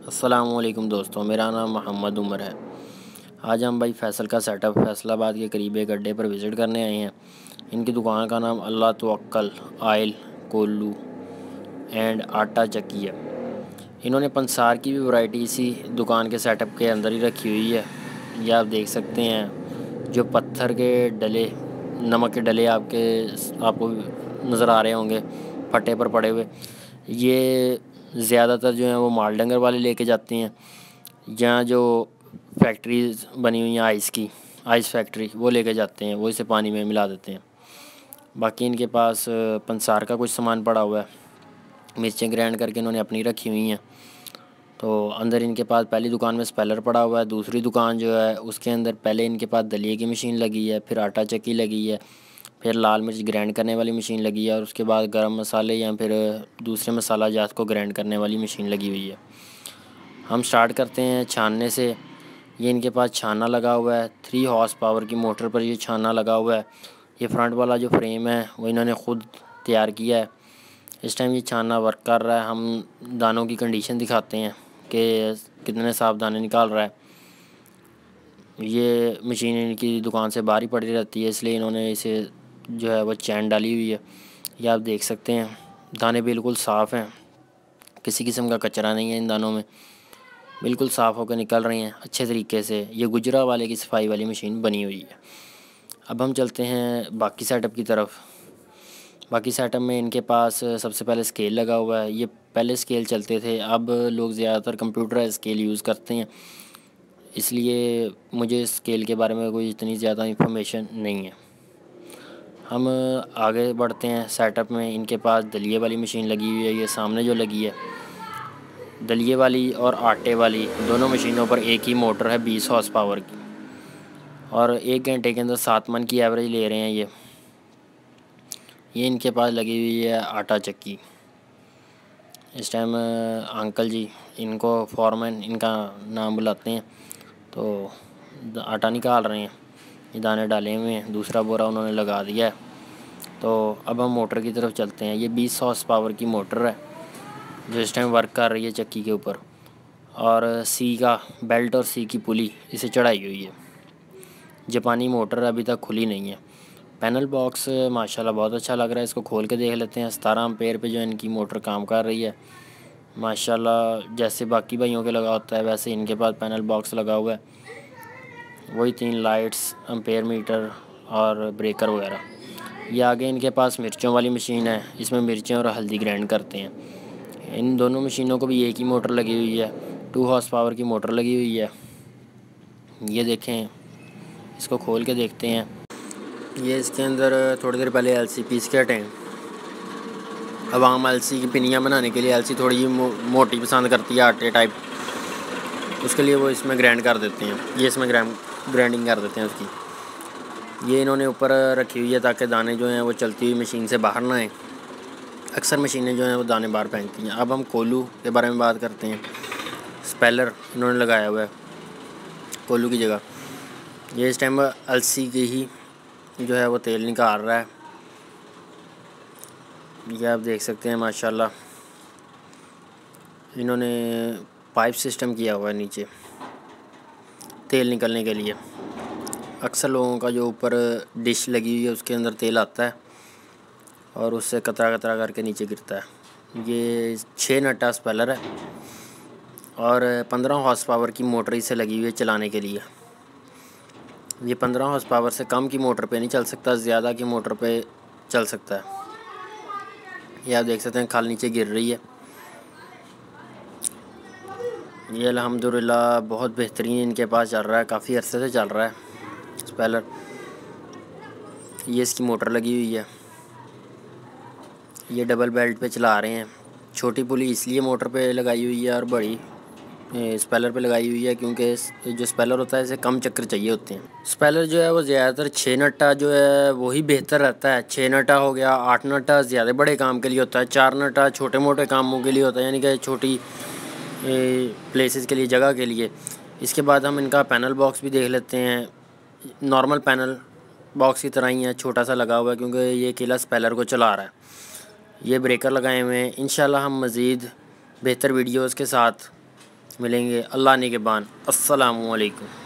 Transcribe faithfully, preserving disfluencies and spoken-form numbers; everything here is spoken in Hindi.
अस्सलामुअलैकुम दोस्तों, मेरा नाम मोहम्मद उमर है। आज हम भाई फैसल का सेटअप फैसलाबाद के करीब एक अड्डे पर विज़िट करने आए हैं। इनकी दुकान का नाम अल्लाह तवक्कल आयल कोल्लू एंड आटा चक्की है। इन्होंने पंसार की भी वैरायटी इसी दुकान के सेटअप के अंदर ही रखी हुई है। ये आप देख सकते हैं, जो पत्थर के डले, नमक के डले आपके आपको नज़र आ रहे होंगे फटे पर पड़े हुए। ये ज़्यादातर जो हैं वो माल डंगर वाले लेके जाते हैं। यहाँ जो फैक्ट्रीज बनी हुई हैं आइस की, आइस फैक्ट्री, वो लेके जाते हैं, वो इसे पानी में मिला देते हैं। बाकी इनके पास पंसार का कुछ सामान पड़ा हुआ है। मिर्चें ग्राइंड करके इन्होंने अपनी रखी हुई हैं। तो अंदर इनके पास पहली दुकान में स्पेलर पड़ा हुआ है। दूसरी दुकान जो है उसके अंदर पहले इनके पास दलिए की मशीन लगी है, फिर आटा चक्की लगी है, फिर लाल मिर्च ग्राइंड करने वाली मशीन लगी है, और उसके बाद गरम मसाले या फिर दूसरे मसाला जात को ग्राइंड करने वाली मशीन लगी हुई है। हम स्टार्ट करते हैं छानने से। ये इनके पास छाना लगा हुआ है, थ्री हॉर्स पावर की मोटर पर ये छाना लगा हुआ है। ये फ्रंट वाला जो फ्रेम है वो इन्होंने ख़ुद तैयार किया है। इस टाइम ये छाना वर्क कर रहा है। हम दानों की कंडीशन दिखाते हैं कि कितने साफ दाने निकाल रहा है। ये मशीन इनकी दुकान से बाहर ही पड़ी रहती है, इसलिए इन्होंने इसे जो है वो चैन डाली हुई है। ये आप देख सकते हैं, दाने बिल्कुल साफ़ हैं, किसी किस्म का कचरा नहीं है इन दानों में, बिल्कुल साफ़ होकर निकल रही हैं अच्छे तरीके से। ये गुजरा वाले की सफाई वाली मशीन बनी हुई है। अब हम चलते हैं बाकी सेटअप की तरफ। बाकी सेटअप में इनके पास सबसे पहले स्केल लगा हुआ है। ये पहले स्केल चलते थे, अब लोग ज़्यादातर कंप्यूटर स्केल यूज़ करते हैं, इसलिए मुझे स्केल के बारे में कोई इतनी ज़्यादा इंफॉर्मेशन नहीं है। हम आगे बढ़ते हैं सेटअप में। इनके पास दलिए वाली मशीन लगी हुई है। ये सामने जो लगी है, दलिए वाली और आटे वाली दोनों मशीनों पर एक ही मोटर है बीस हॉर्स पावर की, और एक घंटे के अंदर सात मन की एवरेज ले रहे हैं ये ये इनके पास लगी हुई है आटा चक्की। इस टाइम अंकल जी, इनको फॉरमैन इनका नाम बुलाते हैं, तो आटा निकाल रहे हैं। ये दाने डाले हुए हैं, दूसरा बोरा उन्होंने लगा दिया है। तो अब हम मोटर की तरफ चलते हैं। ये बीस हॉर्स पावर की मोटर है जो इस टाइम वर्क कर रही है चक्की के ऊपर, और सी का बेल्ट और सी की पुली इसे चढ़ाई हुई है। जापानी मोटर अभी तक खुली नहीं है। पैनल बॉक्स माशाल्लाह बहुत अच्छा लग रहा है, इसको खोल के देख लेते हैं। सतारह एम्पेयर पे जो इनकी मोटर काम कर रही है माशाल्लाह। जैसे बाकी भाइयों के लगा होता है वैसे इनके पास पैनल बॉक्स लगा हुआ है। वही तीन लाइट्स, एम्पेयर मीटर और ब्रेकर वगैरह। ये आगे इनके पास मिर्चों वाली मशीन है, इसमें मिर्चें और हल्दी ग्राइंड करते हैं। इन दोनों मशीनों को भी एक ही मोटर लगी हुई है, टू हॉर्स पावर की मोटर लगी हुई है। ये देखें, इसको खोल के देखते हैं। ये इसके अंदर थोड़ी देर पहले एलसी पीस के हटे हैं। अब हम एलसी की पिनियाँ बनाने के लिए, एलसी थोड़ी मो, मोटी पसंद करती है आटे टाइप, उसके लिए वो इसमें ग्राइंड कर देते हैं। ये इसमें ग्राइंड ग्राइंडिंग कर देते हैं उसकी। ये इन्होंने ऊपर रखी हुई है ताकि दाने जो हैं वो चलती हुई मशीन से बाहर ना आए। अक्सर मशीनें जो हैं वो दाने बाहर फेंकती हैं। अब हम कोल्लू के बारे में बात करते हैं। स्पेलर इन्होंने लगाया हुआ है कोल्लू की जगह। ये इस टाइम एलसी की ही जो है वो तेल निकाल रहा है। ये आप देख सकते हैं माशाल्लाह, इन्होंने पाइप सिस्टम किया हुआ है नीचे तेल निकलने के लिए। अक्सर लोगों का जो ऊपर डिश लगी हुई है उसके अंदर तेल आता है और उससे कतरा कतरा करके नीचे गिरता है। ये छः नट्टा स्पेलर है और पंद्रह हॉर्स पावर की मोटर इसे लगी हुई है चलाने के लिए। ये पंद्रह हॉर्स पावर से कम की मोटर पे नहीं चल सकता, ज़्यादा की मोटर पे चल सकता है। ये आप देख सकते हैं खाल नीचे गिर रही है। ये अल्हम्दुलिल्लाह बहुत बेहतरीन इनके पास चल रहा है, काफ़ी अरसे से चल रहा है स्पेलर। ये इसकी मोटर लगी हुई है। ये डबल बेल्ट पे चला रहे हैं। छोटी पुली इसलिए मोटर पे लगाई हुई है और बड़ी स्पेलर पे लगाई हुई है क्योंकि जो स्पेलर होता है इसे कम चक्कर चाहिए होते हैं। स्पेलर जो है वो ज़्यादातर छः नट्टा जो है वही बेहतर रहता है। छः नट्टा हो गया, आठ नट्टा ज़्यादा बड़े काम के लिए होता है, चार नट्टा छोटे मोटे कामों के लिए होता है, यानी कि छोटी प्लेसेस के लिए, जगह के लिए। इसके बाद हम इनका पैनल बॉक्स भी देख लेते हैं। नॉर्मल पैनल बॉक्स की तरह ही है, छोटा सा लगा हुआ है क्योंकि ये अकेला स्पेलर को चला रहा है। ये ब्रेकर लगाए हुए हैं। इंशाल्लाह हम मज़ीद बेहतर वीडियोस के साथ मिलेंगे अल्लाह निगहबान। अस्सलामु अलैकुम।